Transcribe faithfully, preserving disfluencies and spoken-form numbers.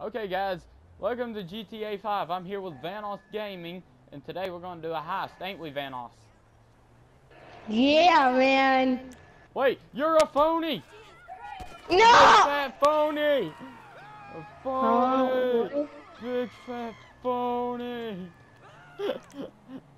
Okay guys, welcome to G T A five. I'm here with vanossgaming, and today we're going to do a heist, ain't we, Vanoss? Yeah, man. Wait, you're a phony! No! Big fat phony! A phony! Oh, Big fat phony!